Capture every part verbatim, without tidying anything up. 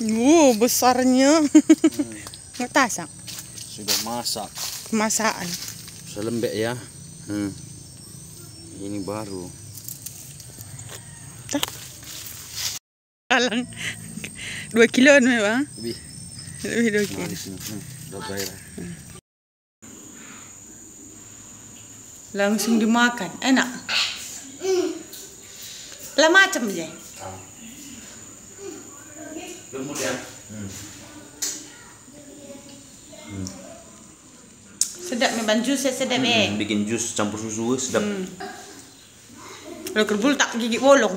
Uh, besarnya. Nggak tasak. Sudah masak. Kemasan. Sudah lembek ya. Hmm. Ini baru. Kalang. Dua kilo nih bang. Lebih. Lebih dua kilo. Nah, di sini. Hmm. Udah bayar. Hmm. Langsung dimakan, enak. Lah macam aja. Lembut ya. Hmm. Hmm. Sedap nih bang, jus ya sedap eh. Hmm, bikin jus campur susu sedap. Hmm. Lo kerbul tak gigi bolong.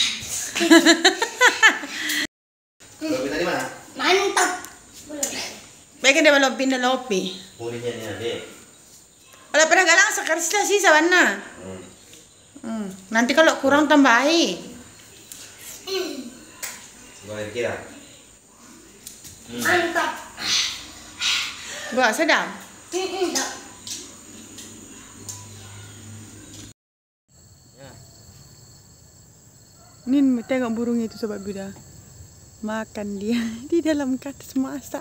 Lopi tadi mana? Mantap. Baiknya dia belum pindah lopi. Pulihnya nih adek. Kalau pernah galang sekarang sudah sisa mana? Hmm. Hmm. Nanti kalau kurang tambahi. Gua kira. Hmm. Mantap. Buat sedap. Nin tengok burung itu sobat Buddha. Makan dia di dalam kardus masak.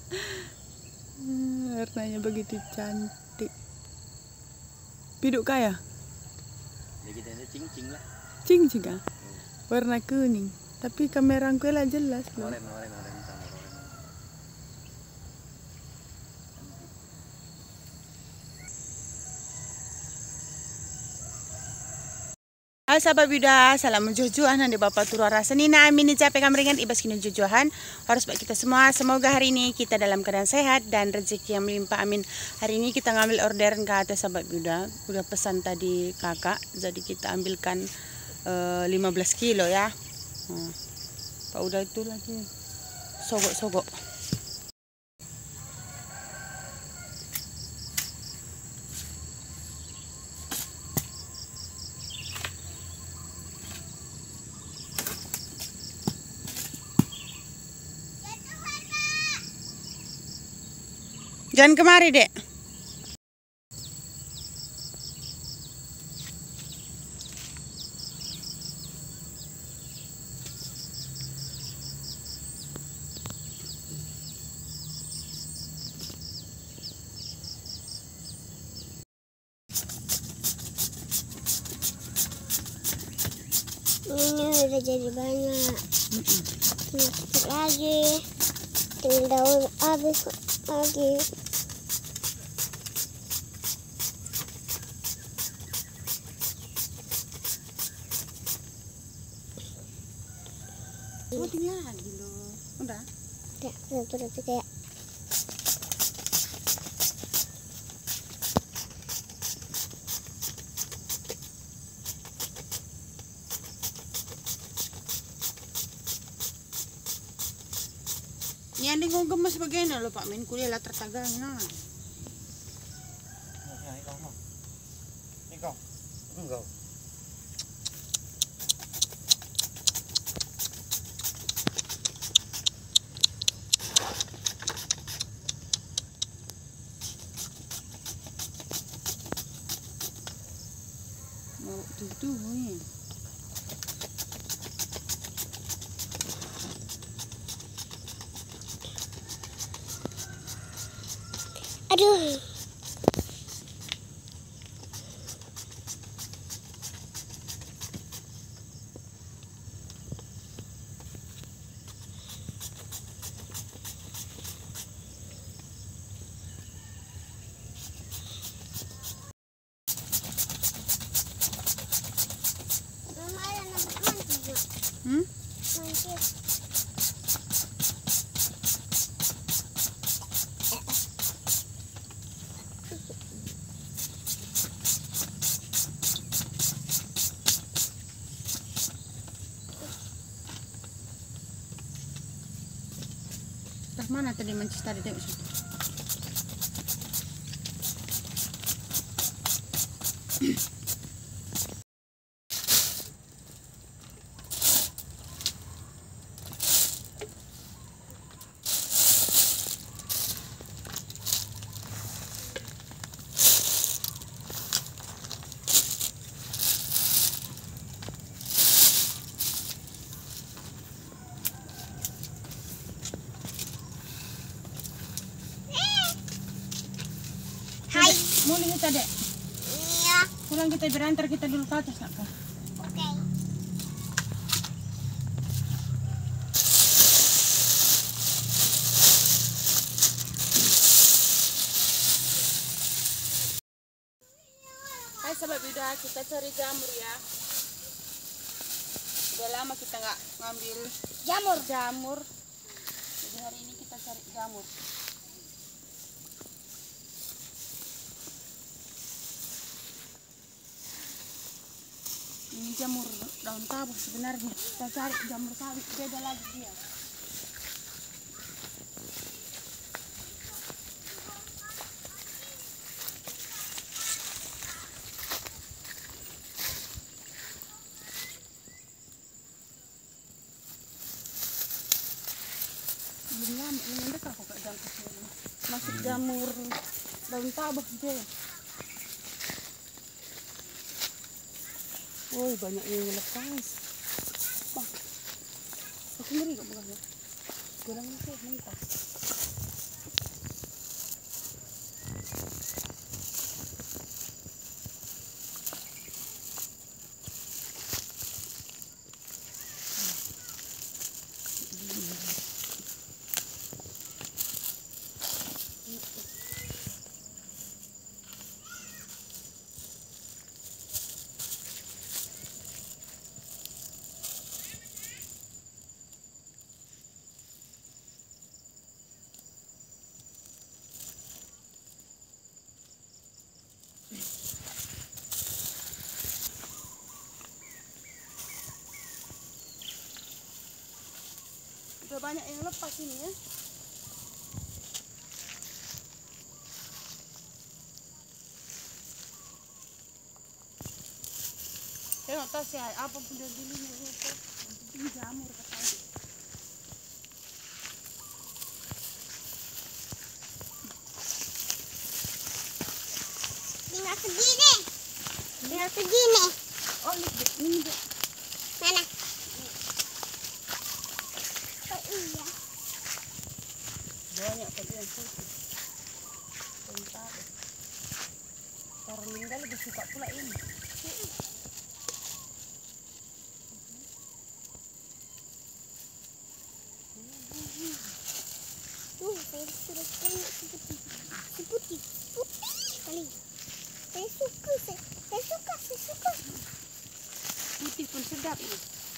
Warnanya begitu cantik. Piduk kaya? Kita ada cing-cing lah. Cing-cing ah? Warna kuning. Tapi kamera aku lah jelas loh. Oren, oren, oren, sama oren. Halo sahabat Buddha, salam jujuhan di Bapak Turah Rasa Nina amin capek kameringan ibas kini jujuhan harus baik kita semua. Semoga hari ini kita dalam keadaan sehat dan rezeki yang melimpah amin. Hari ini kita ngambil orderan ke atas sahabat Buddha. Udah pesan tadi kakak, jadi kita ambilkan uh, lima belas kilo ya. Hmm. Pak udah itu lagi sogok-sogok. Jangan kemari, Dek. Ini udah jadi banyak. Sedikit lagi. Tinggal daun habis lagi. Oh, tinggal lagi loh. Udah. Ya, satu lagi kayak. Ini anding kau gemes begini loh Pak Min kuliah lah tertagangnya. Engkau, engkau. Mau tuh nih. Aduh. Mama ada nampak mancing. Hmm? Mancing. Dah mana tadi mancis tadi tengok situ. Mulai kita dek. Iya. Pulang kita berantar kita dulu ke atas nak kah? Oke. Hai sahabat Bida, kita cari jamur ya. Udah lama kita nggak ngambil jamur jamur. Jadi hari ini kita cari jamur. Ini jamur daun tabur sebenarnya. Kita cari jamur sawi, beda lagi dia. Belum lama, ini dekat kok kayak daun kecil. Masuk jamur daun tabur dia. Woi, banyak yang lepas. Bang, aku ngeri kok bukan ya? Kurang sih, mentah. Udah banyak yang lepas ini ya. Tengok tas ya, apa pun dia dulu nih itu. Ini jamur katanya. Tinggal segini. Tinggal segini. Oh, ini dek, ini dek. Mana? Oh iya. Banyak tadi yang putih. Bentar. Orang meninggal lebih suka pula ini. Tuh, saya sudah banyak seputih. Seputih. Putih sekali. Saya suka, saya, saya suka, saya suka. Putih pun sedap ini.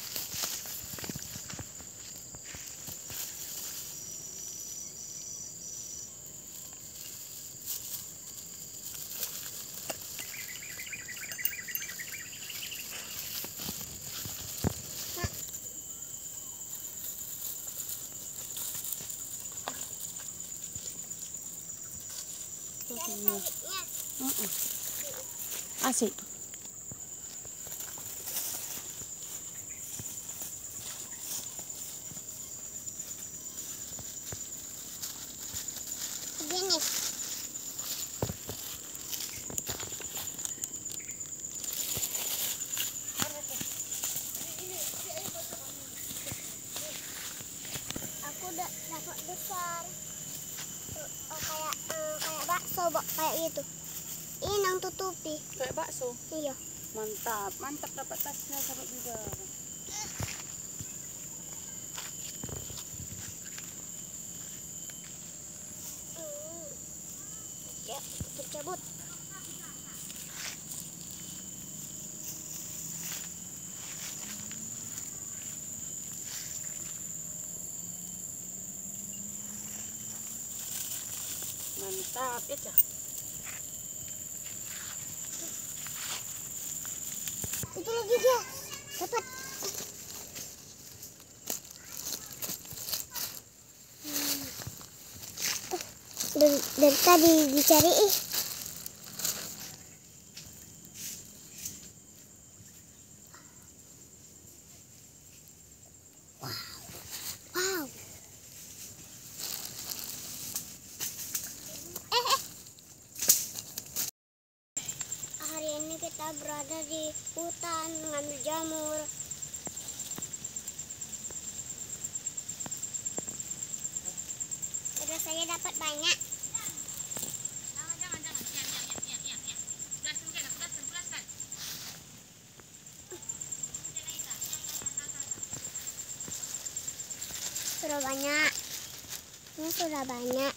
Dan sawitnya. Uh-uh. Asik. Begini. Aku udah dapat besar. Oh, kayak eh, kayak bakso, Bok, kayak gitu. Ini yang tutupi. Kayak bakso. Iya. Mantap, mantap dapat tasnya sahabat juga. Hmm. Ya, kita cabut. Mantap, ya cah. Itu lagi dia. Dapat. Hmm. Oh, dari, dari tadi dicari ih. Wow. Wow. Eh, eh. Hari ini kita berada di hutan mengambil jamur. Terus saya dapat banyak. sudah banyak. Ini sudah banyak.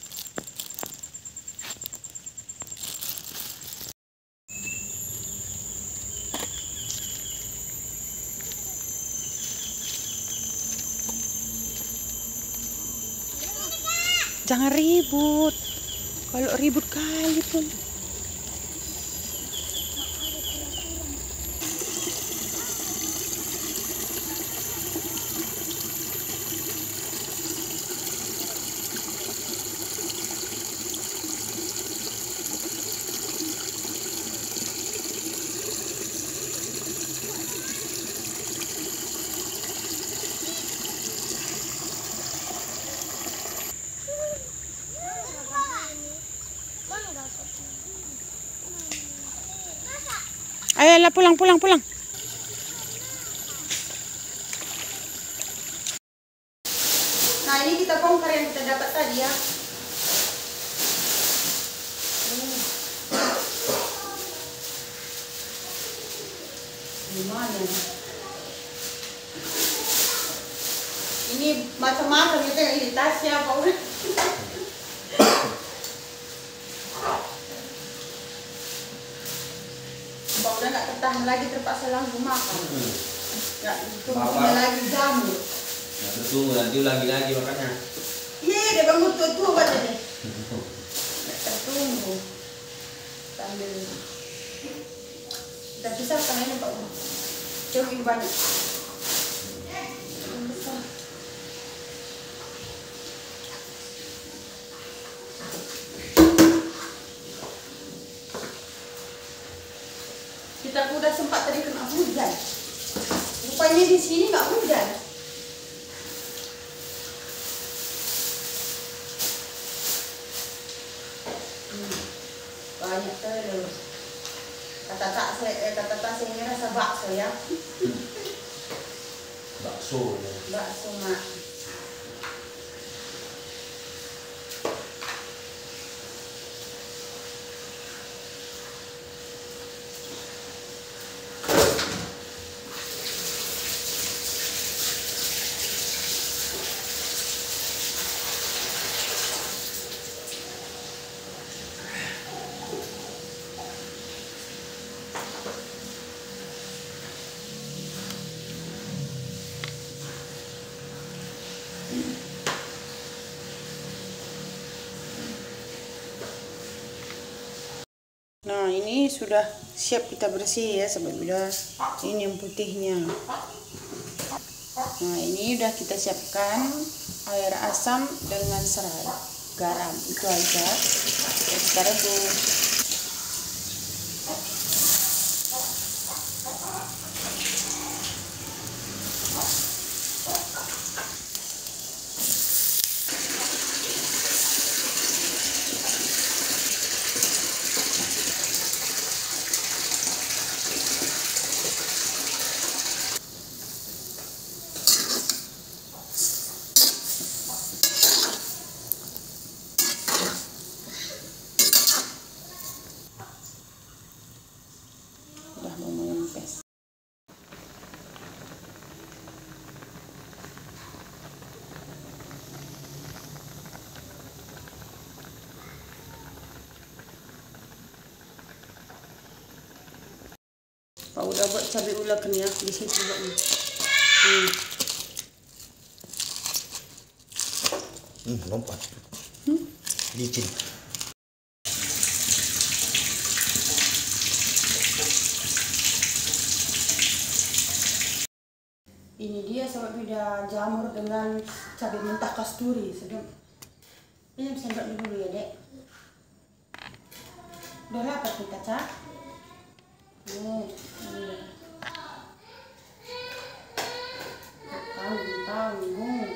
Jangan ribut. Kalau ribut kali pun. Ayolah pulang pulang pulang. Nah ini kita bongkar yang kita dapat tadi ya. Gimana? Ini macam-macam itu yang di tasnya apa udah? Pak udah nggak tertahan lagi, terpaksa langsung makan. Nggak tunggu lagi jamu. Nah, tunggu nanti lagi lagi makanya. Iya, dia bangun tua-tua baca deh. Nggak tertunggu. Sambil kita pisahkan ini Pak. Coba ini banyak. Kita udah sempat tadi kena hujan. Rupanya di sini nggak hujan. Hmm, banyak telur. Kata tak saya, eh, kata tak saya ini rasa bakso ya. Bakso ya. Bakso mak. Nah ini sudah siap kita bersih ya sobat Bidas. Ini yang putihnya. Nah ini udah kita siapkan air asam dengan serai, garam, itu aja. Terus kita rebus. Pak udah buat cabai ulakan ya di situ buatnya. Hmm. Hmm, lompat. Hmm? Licin. Ini dia sobat Bidas, jamur dengan cabai mentah kasturi, sedap. Ini sendok dulu ya dek. Udah lapar kita cak. Oh, ini. Tanggung, tanggung.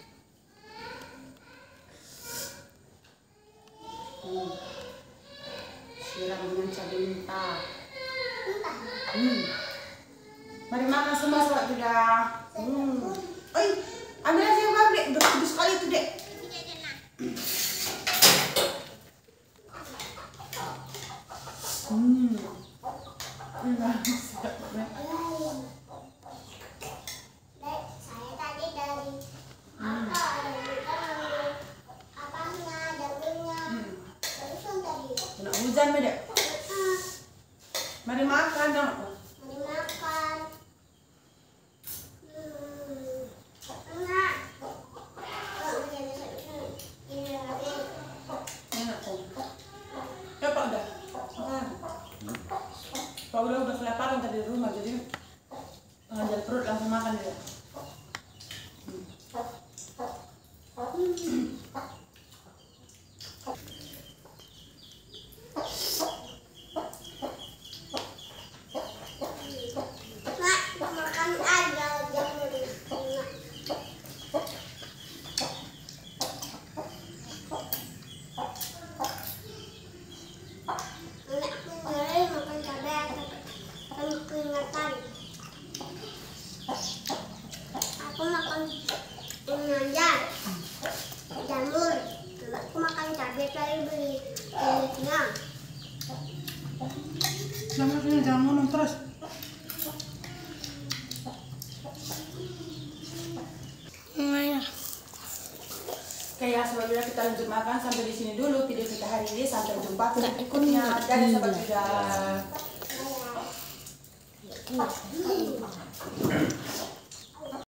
Hmm. Siram dengan cabai mentah. Hmm. Mari makan semua sobat Bidas. Hmm. Oi, ambil aja yang baru dek, udah bagus sekali itu dek. Hmm. Enggak, sedap banget. Dek, saya tadi dari Hmm. Kena hujan Dek. Mari makan dong. Mari makan. Hmm. Enak. Oh, ini lagi. Enak kok. Ya Pak udah. Makan. Pak udah udah kelaparan tadi di rumah jadi ngajal perut langsung makan dia. Aku makan pengajar, jamur. Aku makan cabai tadi beli kulitnya. Jamur sini jangan ngomong terus. Oke ya, sobat Yuda, kita lanjut makan sampai di sini dulu video kita hari ini. Sampai jumpa video berikutnya. Dadah sobat Yuda.